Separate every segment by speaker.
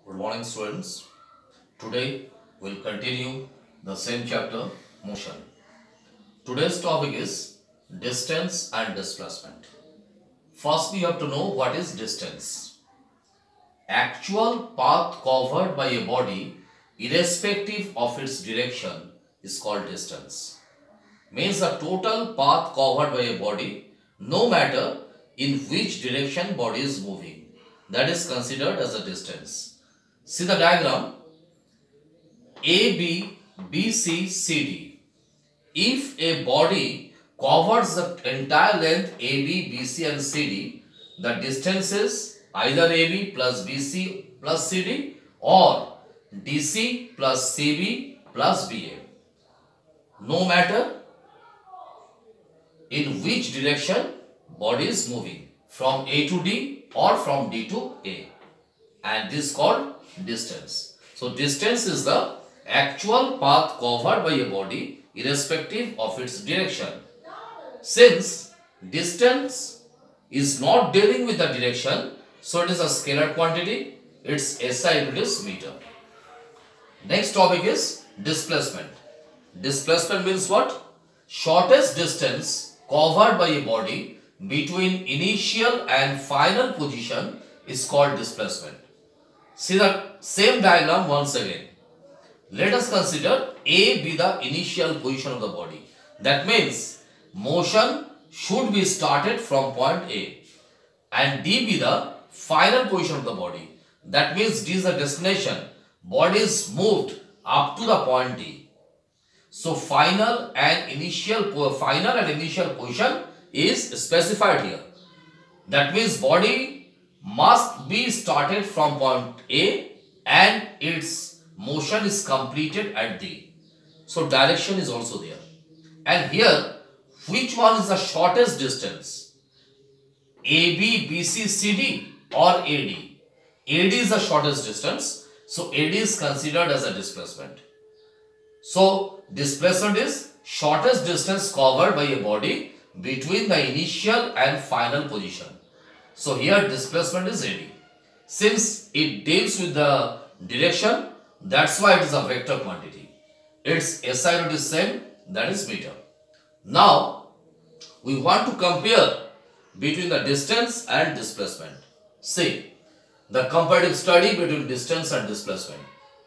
Speaker 1: Good morning, students. Today we'll continue the same chapter, motion. Today's topic is distance and displacement. First, we have to know what is distance. Actual path covered by a body, irrespective of its direction, is called distance. Means the total path covered by a body, no matter in which direction body is moving. That is considered as a distance. See the diagram. AB, BC, CD. If a body covers the entire length AB, BC and CD, the distance is either AB plus BC plus CD or DC plus CB plus BA. No matter in which direction body is moving, from A to D or from D to A, and this is called distance. So distance is the actual path covered by a body irrespective of its direction. Since distance is not dealing with the direction, so it is a scalar quantity. Its SI unit is meter. Next topic is displacement. Displacement means what? Shortest distance covered by a body between initial and final position is called displacement. See the same diagram once again. Let us consider A be the initial position of the body. That means motion should be started from point A and D be the final position of the body. That means D is the destination. Body is moved up to the point D. So final and initial position is specified here. That means body must be started from point A and its motion is completed at D. So direction is also there. And here, which one is the shortest distance? AB, BC, CD or AD? AD is the shortest distance. So AD is considered as a displacement. So displacement is shortest distance covered by a body between the initial and final position. So here displacement is AD. Since it deals with the direction, that's why it is a vector quantity. Its SI unit is same, that is meter. Now we want to compare between the distance and displacement. See the comparative study between distance and displacement.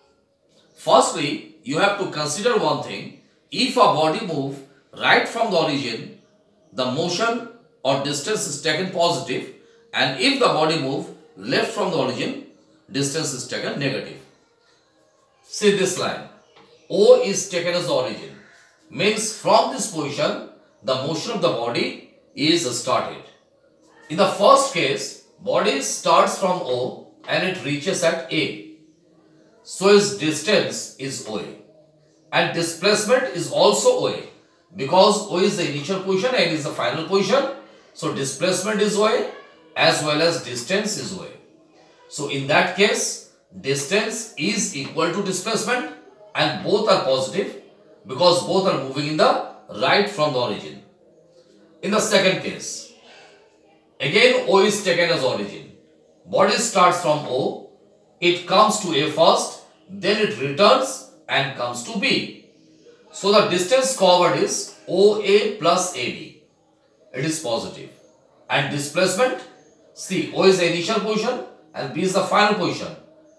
Speaker 1: Firstly, you have to consider one thing. If a body moves right from the origin, the motion or distance is taken positive, and if the body moves left from the origin, distance is taken negative. See this line. O is taken as the origin. Means from this position, the motion of the body is started. In the first case, body starts from O and it reaches at A. So its distance is OA. And displacement is also OA. Because O is the initial position and is the final position. So displacement is OA as well as distance is OA. So in that case, distance is equal to displacement and both are positive because both are moving in the right from the origin. In the second case, again O is taken as origin. Body starts from O, it comes to A first, then it returns and comes to B. So the distance covered is OA plus AB. It is positive. And displacement, see O is the initial position and B is the final position.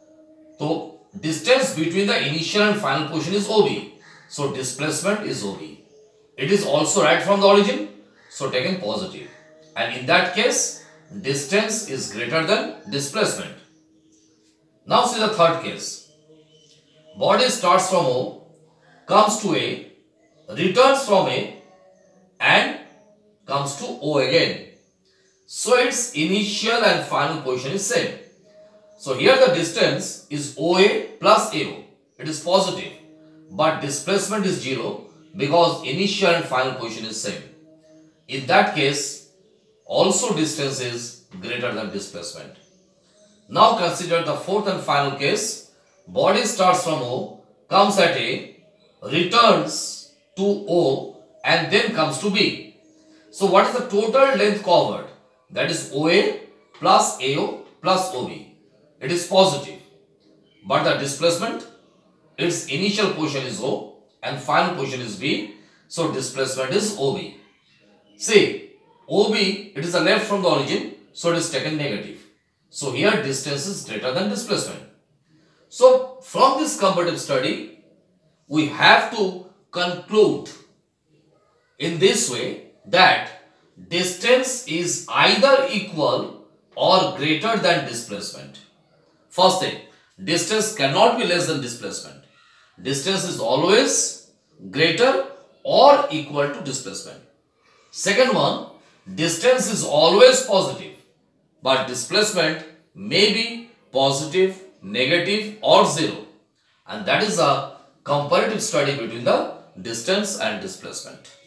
Speaker 1: So distance between the initial and final position is OB. So displacement is OB. It is also right from the origin, so taken positive. And in that case, distance is greater than displacement. Now see the third case. Body starts from O, comes to A, returns from A and comes to O again. So its initial and final position is same. So here the distance is OA plus AO. It is positive. But displacement is 0 because initial and final position is same. In that case, also distance is greater than displacement. Now consider the fourth and final case. Body starts from O, comes at A, returns to O and then comes to B. So what is the total length covered? That is OA plus AO plus OB. It is positive. but the displacement, its initial position is O and final position is B. So displacement is OB. See, OB, it is the left from the origin, so it is taken negative. So here distance is greater than displacement. So from this comparative study, we have to conclude in this way that distance is either equal or greater than displacement. First thing, distance cannot be less than displacement. Distance is always greater or equal to displacement. Second one, distance is always positive, but displacement may be positive, negative or zero. And that is a comparative study between the distance and displacement.